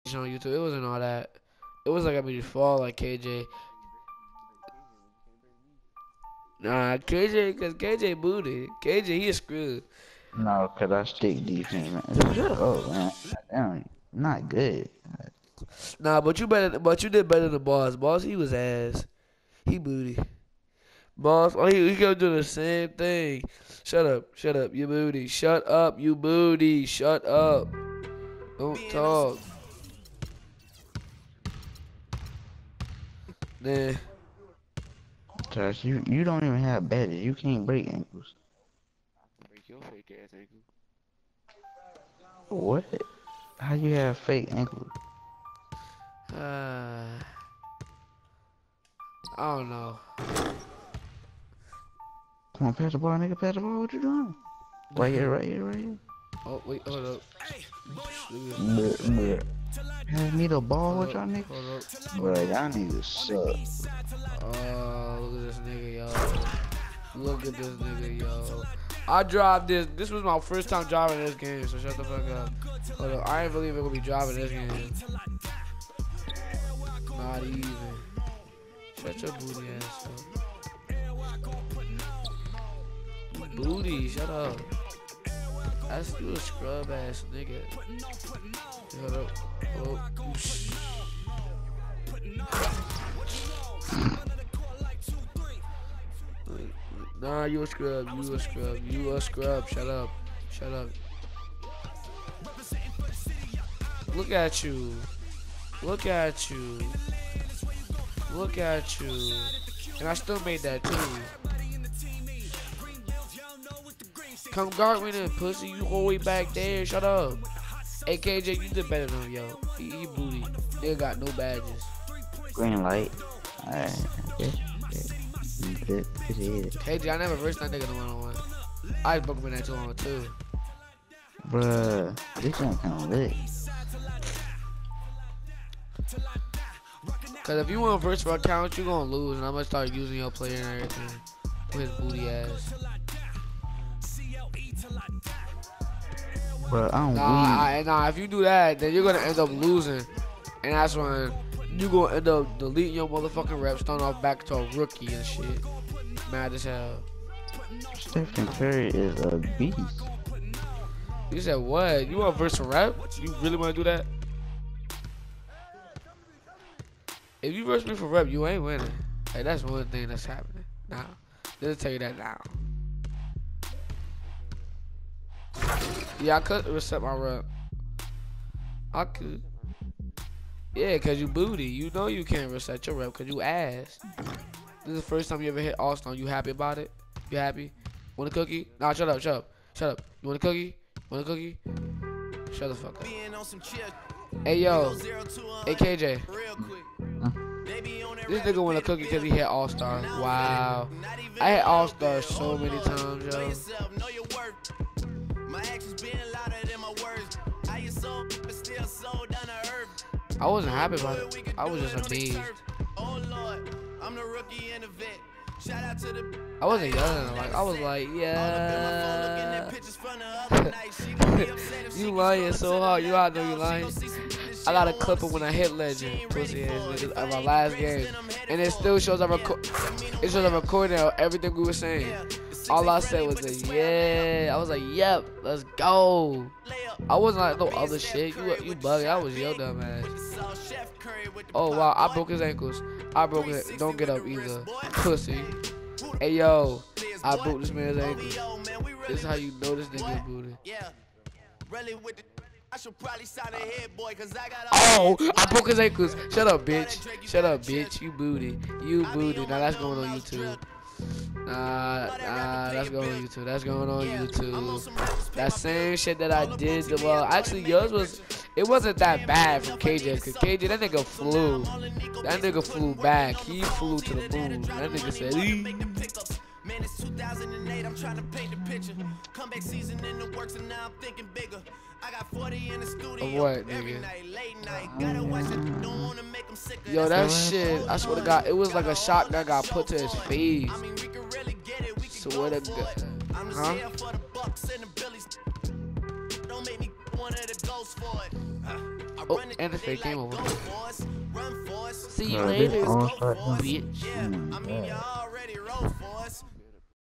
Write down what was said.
on YouTube. It wasn't all that. It was like I made you fall like KJ. Nah, KJ, cause KJ booty. KJ, he a screw. No, cause I stick defense, man. Just shut up, man. Damn, not good. Nah, but you better. But you did better than Boss. Boss, he was ass. He booty. Boss, oh, he kept doing the same thing. Shut up, you booty. Shut up, you booty. Shut up. Don't talk. Nah. Josh, you don't even have badges. You can't break ankles. Break your fake ass ankle. What? How you have fake ankles? I don't know. Come on, pass the ball, nigga. Pass the ball. What you doing? Right here, right here, right here. Oh, wait, hold up. Bruh. Pass me the ball with y'all niggas. Hold up. Bruh, y'all niggas suck. Oh, look at this nigga, yo. Look at this nigga, yo. I drive this. This was my first time driving this game, so shut the fuck up. Hold up. I ain't believe it gonna be driving this game. Not even. Shut your booty ass up. Booty, shut up. That's you a scrub ass nigga. Hold up. Oh, shh. Nah, you a scrub. You a scrub. You a scrub. Shut up. Shut up. Look at you. Look at you. Look at you. And I still made that too. Come guard me then, pussy. You all the way back there. Shut up. Hey, KJ, you did better than him, yo. He booty. They got no badges. Green light. Alright. Good. KJ, I never versed that nigga in the one-on-one. I just broke him in that 2-on-1 too. Bruh, this one kinda lit. Cause if you want verse for account, you gonna lose, and I'm gonna start using your player and everything with his booty ass. Bruh, I don't Nah, if you do that, then you're gonna end up losing, and that's when you gonna end up deleting your motherfucking reps, starting off back to a rookie and shit. Mad as hell. Stephen Curry is a beast. You said what? You want verse for rep? You really wanna do that? If you verse me for rep, you ain't winning. Hey, that's one thing that's happening. Now, let's tell you that now. Yeah, I could reset my rep. I could. Yeah, cause you booty. You know you can't reset your rep cause you ass. This is the first time you ever hit All-Star. You happy about it? You happy? Want a cookie? Nah, shut up. You want a cookie? Want a cookie? Shut the fuck up. Hey, yo. Hey, KJ. This nigga want a cookie because he hit All-Star. Wow. I hit All-Star so many times, yo. I wasn't happy about it. I was just amazed. I wasn't yelling. Like I was like, yeah. You lying so hard. You out there, you lying. I got a clip of when I hit Legend, pussy ass niggas, at my last game, and it still shows it shows a recording of everything we were saying. All I said was a yeah. I was like, yep, let's go. I wasn't like no other shit. You bugging. I was your dumb ass. Oh wow, I broke his ankles. I broke it. Don't get up either, pussy. Hey yo, I broke this man's ankles. This is how you know this nigga's booty. Oh, I broke his ankles. Shut up, bitch. Shut up, bitch. You booty. You booty. Now that's going on YouTube. Nah, that's going on YouTube. That's going on YouTube. That same shit that I did. Well, actually, yours was. It wasn't that bad from KJ, cause KJ, that nigga flew. That nigga flew back. He flew to the moon. That nigga said, Man, it's 2008, I'm trying to paint the picture. Comeback season in the works and now I'm thinking bigger. I got 40 in the studio what, every nigga? night, late night. Gotta watch it, don't wanna make them sick. Yo, that shit, I swear to God, it was like a shot that got put to his face. I mean, we can really get it. We can Swear to God. I'm Huh? here for the Bucks and the Billies. Don't make me one of the ghosts for it. I Oh, run it and the they fake game like over. go for us, run for us. See you Bro, this later, all start bitch. Oh my God.